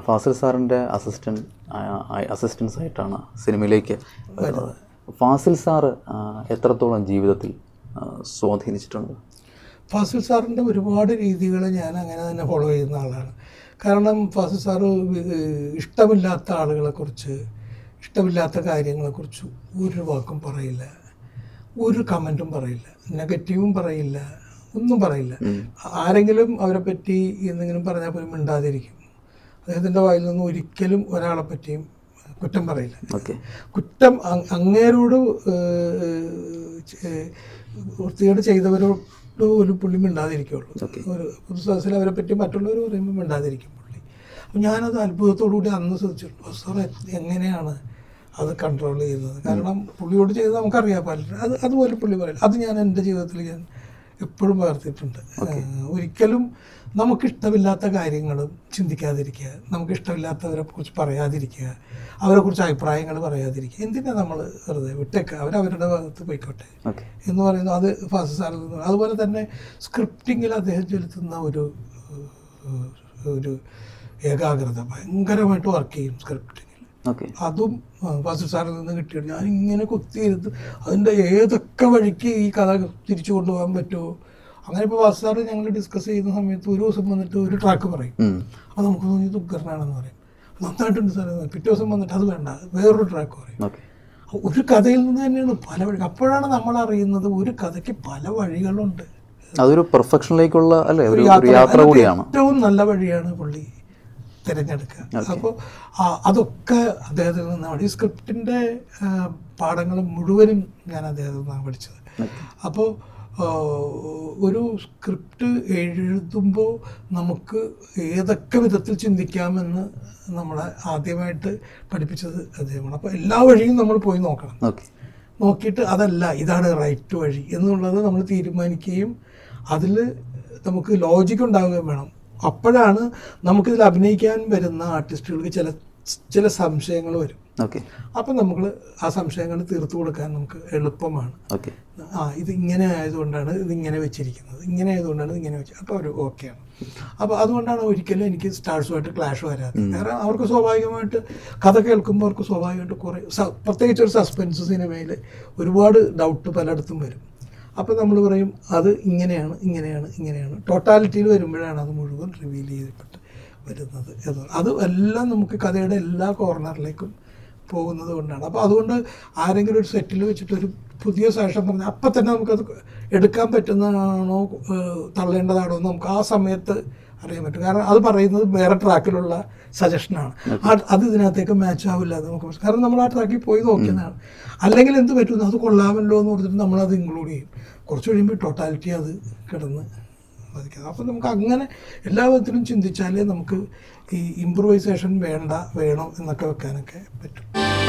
ഫാസിൽ സാറിൻ്റെ അസിസ്റ്റൻസ് ആയിട്ടാണ് സിനിമയിലേക്ക് വരുന്നത്. ഫാസിൽ സാറ് എത്രത്തോളം ജീവിതത്തിൽ സ്വാധീനിച്ചിട്ടുണ്ട്? ഫാസിൽ സാറിൻ്റെ ഒരുപാട് രീതികൾ ഞാൻ അങ്ങനെ തന്നെ ഫോളോ ചെയ്യുന്ന ആളാണ്. കാരണം ഫാസിൽ സാറ് ഇഷ്ടമില്ലാത്ത ആളുകളെക്കുറിച്ച്, ഇഷ്ടമില്ലാത്ത കാര്യങ്ങളെക്കുറിച്ച് ഒരു വാക്കും പറയില്ല, ഒരു കമൻറ്റും പറയില്ല, നെഗറ്റീവും പറയില്ല, ഒന്നും പറയില്ല. ആരെങ്കിലും അവരെ പറ്റി എന്തെങ്കിലും പറഞ്ഞാൽ പോലും മിണ്ടാതിരിക്കും. അദ്ദേഹത്തിൻ്റെ വായിൽ നിന്ന് ഒരിക്കലും ഒരാളെ പറ്റിയും കുറ്റം പറയില്ല. കുറ്റം അങ്ങേരോട് വൃത്തികേട് ചെയ്തവരോട് ഒരു പുള്ളി മിണ്ടാതിരിക്കുള്ളൂ. ഒരു പുതുസാസിൽ അവരെ പറ്റി മറ്റുള്ളവർ പറയുമ്പോൾ മിണ്ടാതിരിക്കും പുള്ളി. അപ്പം ഞാനത് അത്ഭുതത്തോടു കൂടി അന്ന് ശ്രദ്ധിച്ചിട്ടുണ്ട്. സാർ എങ്ങനെയാണ് അത് കൺട്രോൾ ചെയ്യുന്നത്? കാരണം പുള്ളിയോട് ചെയ്ത് നമുക്കറിയാം പലരും അതുപോലെ പുള്ളി പറയില്ല. അത് ഞാൻ എൻ്റെ ജീവിതത്തിൽ ഞാൻ എപ്പോഴും പകർത്തിയിട്ടുണ്ട്. ഒരിക്കലും നമുക്കിഷ്ടമില്ലാത്ത കാര്യങ്ങളും ചിന്തിക്കാതിരിക്കുക, നമുക്കിഷ്ടമില്ലാത്തവരെ കുറിച്ച് പറയാതിരിക്കുക, അവരെക്കുറിച്ച് അഭിപ്രായങ്ങൾ പറയാതിരിക്കുക. എന്തിനാണ് നമ്മൾ വെറുതെ വിട്ടേക്കുക, അവരവരുടെ ഭാഗത്ത് പോയിക്കോട്ടെ എന്ന് പറയുന്നത്. അത് ഫാസിൽ സാറിൽ നിന്ന്. അതുപോലെ തന്നെ സ്ക്രിപ്റ്റിങ്ങിൽ അദ്ദേഹം ചെലുത്തുന്ന ഒരു ഏകാഗ്രത, ഭയങ്കരമായിട്ട് വർക്ക് ചെയ്യും സ്ക്രിപ്റ്റിങ്ങിൽ. അതും ഫാസിൽ സാറിൽ നിന്ന് കിട്ടിയിട്ട് ഞാനിങ്ങനെ കുത്തിയിരുന്ന് അതിൻ്റെ ഏതൊക്കെ വഴിക്ക് ഈ കഥ തിരിച്ചു കൊണ്ടുപോകാൻ പറ്റുമോ അങ്ങനെ. ഇപ്പോൾ ഫാസിൽ സാറ് ഞങ്ങൾ ഡിസ്കസ് ചെയ്യുന്ന സമയത്ത് ഒരു ദിവസം വന്നിട്ട് ഒരു ട്രാക്ക് പറയും, അത് നമുക്ക് തോന്നി ദുഃഖരനാണെന്ന് പറയും, നന്നായിട്ടുണ്ട് സാറേ. പിറ്റേ ദിവസം വന്നിട്ട് അത് വേണ്ട വേറൊരു ട്രാക്ക് പറയും. ഒരു കഥയിൽ നിന്ന് തന്നെയാണ് പല വഴി. അപ്പോഴാണ് നമ്മൾ അറിയുന്നത് ഒരു കഥയ്ക്ക് പല വഴികളുണ്ട്. അതൊരു പെർഫെക്ഷനിലേക്കുള്ള ഏറ്റവും നല്ല വഴിയാണ് പുള്ളി തിരഞ്ഞെടുക്കുക. അപ്പോൾ അതൊക്കെ അദ്ദേഹത്തിൽ നിന്നാണ്. ഈ സ്ക്രിപ്റ്റിൻ്റെ പാഠങ്ങൾ മുഴുവനും ഞാൻ അദ്ദേഹത്തിൽ നിന്നാണ് പഠിച്ചത്. അപ്പോൾ ഒരു സ്ക്രിപ്റ്റ് എഴുതുമ്പോൾ നമുക്ക് ഏതൊക്കെ വിധത്തിൽ ചിന്തിക്കാമെന്ന് നമ്മളെ ആദ്യമായിട്ട് പഠിപ്പിച്ചത് അദ്ദേഹമാണ്. അപ്പോൾ എല്ലാ വഴിയും നമ്മൾ പോയി നോക്കണം. നോക്കിയിട്ട് അതല്ല ഇതാണ് റൈറ്റ് വഴി എന്നുള്ളത് നമ്മൾ തീരുമാനിക്കുകയും അതിൽ നമുക്ക് ലോജിക്ക് ഉണ്ടാവുകയും വേണം. അപ്പോഴാണ് നമുക്കിതിൽ അഭിനയിക്കാൻ വരുന്ന ആർട്ടിസ്റ്റുകൾക്ക് ചില സംശയങ്ങൾ വരും. അപ്പം നമ്മൾ ആ സംശയങ്ങൾ തീർത്തു കൊടുക്കാൻ നമുക്ക് എളുപ്പമാണ്. ഇത് ഇങ്ങനെ ആയതുകൊണ്ടാണ് ഇതിങ്ങനെ വെച്ചിരിക്കുന്നത്, ഇങ്ങനെ ആയതുകൊണ്ടാണ് ഇങ്ങനെ വെച്ചത്. അപ്പോൾ അവർ ഓക്കെയാണ്. അപ്പോൾ അതുകൊണ്ടാണ് ഒരിക്കലും എനിക്ക് സ്റ്റാർസുമായിട്ട് ക്ലാഷ് വരാത്തത്. കാരണം അവർക്ക് സ്വാഭാവികമായിട്ട് കഥ കേൾക്കുമ്പോൾ അവർക്ക് സ്വാഭാവികമായിട്ട് കുറേ പ്രത്യേകിച്ച് ഒരു സസ്പെൻസ് സിനിമയിൽ ഒരുപാട് ഡൗട്ട് പലയിടത്തും വരും. അപ്പോൾ നമ്മൾ പറയും അത് ഇങ്ങനെയാണ് ഇങ്ങനെയാണ് ഇങ്ങനെയാണ്. ടോട്ടാലിറ്റിയിൽ വരുമ്പോഴാണ് അത് മുഴുവൻ റിവീൽ ചെയ്യപ്പെട്ട് വരുന്നത്. അത് എല്ലാം നമുക്ക് കഥയുടെ എല്ലാ കോർണറിലേക്കും പോകുന്നത് കൊണ്ടാണ്. അപ്പോൾ അതുകൊണ്ട് ആരെങ്കിലും ഒരു സെറ്റിൽ വെച്ചിട്ടൊരു പുതിയ സാക്ഷ്യം പറഞ്ഞാൽ അപ്പം തന്നെ നമുക്കത് എടുക്കാൻ പറ്റുന്നതാണോ തള്ളേണ്ടതാണോ എന്ന് നമുക്ക് ആ സമയത്ത് അറിയാൻ പറ്റും. കാരണം അത് പറയുന്നത് വേറെ ട്രാക്കിലുള്ള സജഷനാണ്. അത് ഇതിനകത്തേക്ക് മാച്ച് ആവില്ല എന്ന് നമുക്ക്. കാരണം നമ്മൾ ആ ട്രാക്കിൽ പോയി നോക്കിയതാണ്. അല്ലെങ്കിൽ എന്ത് പറ്റുന്നു, അത് കൊള്ളാമല്ലോ എന്ന് പറഞ്ഞിട്ട് നമ്മളത് ഇൻക്ലൂഡ് ചെയ്യും. കുറച്ച് കഴിയുമ്പോൾ ടോട്ടാലിറ്റി അത് കിടന്ന് ബാധിക്കുന്നത്. അപ്പോൾ നമുക്ക് അങ്ങനെ എല്ലാ വിധത്തിലും ചിന്തിച്ചാലേ നമുക്ക് ഈ ഇംപ്രൂവൈസേഷൻ വേണോ എന്നൊക്കെ വെക്കാനൊക്കെ പറ്റും.